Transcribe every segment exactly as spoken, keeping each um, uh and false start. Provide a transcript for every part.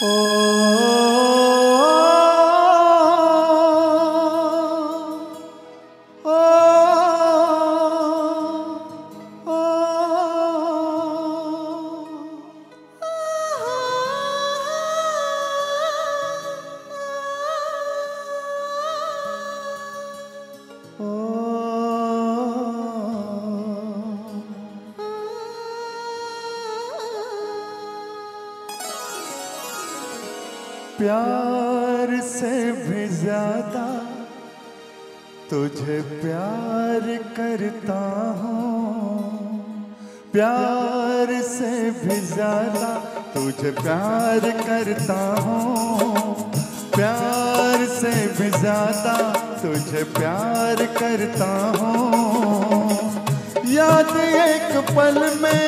प्यार से भी ज्यादा तुझे प्यार करता हूँ, प्यार से भी ज्यादा तुझे प्यार करता हूँ, प्यार से भी ज्यादा तुझे प्यार करता हूँ। याद एक पल में,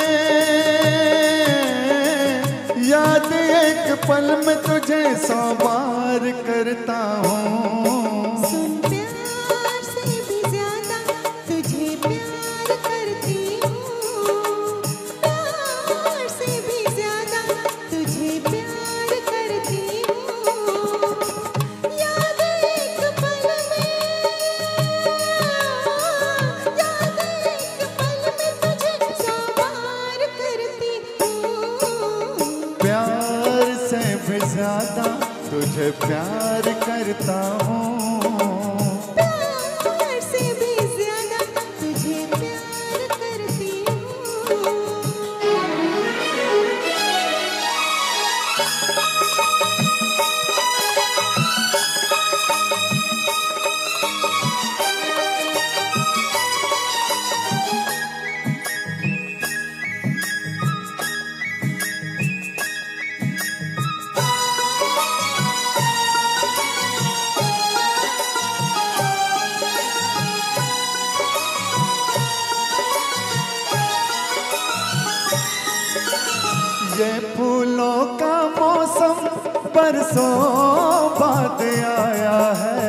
याद एक पल में तुझे सौ बार करता हूँ। सुन प्यार से भी ज्यादा तुझे प्यार करती हूँ, प्यार से भी ज्यादा तुझे प्यार करती हूँ। याद एक पल में, याद एक पल में तुझे सौ बार करती हूँ। प्यार से भी ज्यादा तुझे प्यार करता हूँ, प्यार से भी ज्यादा तुझे प्यार करती हूँ। ये फूलों का मौसम बरसों बाद आया है,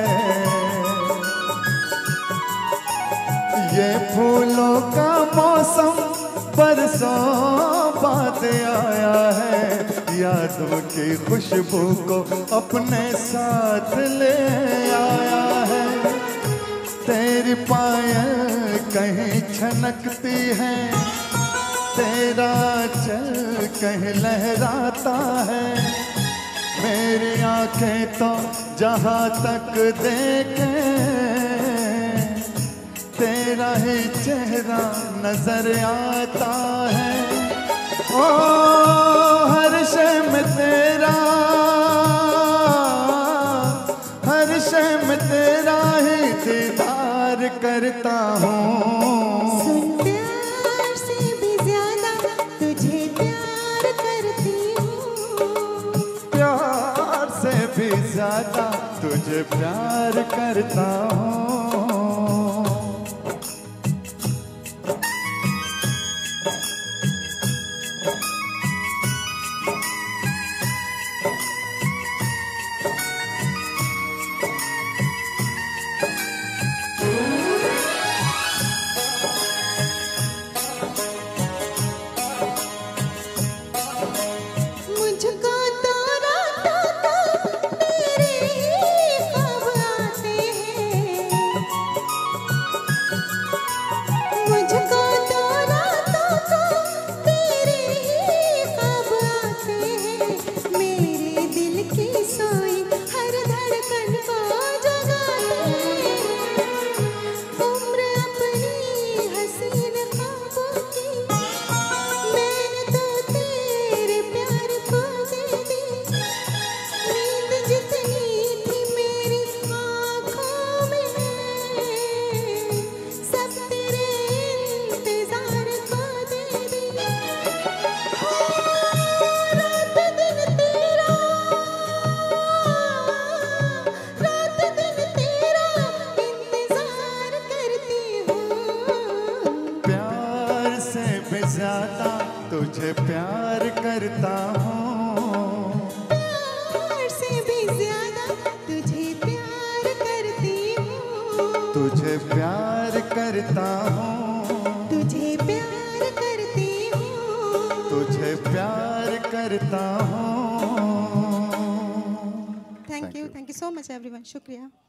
ये फूलों का मौसम बरसों बाद आया है। यादों की खुशबू को अपने साथ ले आया है। तेरी पायल कहीं छनकती है, तेरा चल कहीं लहराता है। मेरी आंखें तो जहाँ तक देखें तेरा ही चेहरा नजर आता है। ओ हर शय में तेरा, हर शय में तेरा ही दीदार करता हूँ। सुन प्यार से भी ज्यादा तुझे प्यार करती हूँ, प्यार से भी ज्यादा तुझे प्यार करता हूँ। मुझको तो रातों को तेरे ही ख्वाब आते हैं, मुझको तो रातों को तेरे ही ख्वाब आते हैं। मेरे दिल की सोई हर धड़कन को जगाते हैं। उम्र अपनी हसीन ख्वाबों की मैंने तो तेरे प्यार को दे दी। नींद जितनी थी मेरी आँखों में सब तेरे इंतजार को दे दी। रात दिन तेरा, रात दिन तेरा इंतजार करती हूँ। प्यार से भी ज्यादा तुझे प्यार करता हूँ, प्यार से भी ज्यादा तुझे प्यार करती हूँ, तुझे प्यार करता हूँ, तुझे प्यार करती हूँ। तुझे प्यार करता हूँ। Thank Thank you you. Thank you so much everyone, शुक्रिया।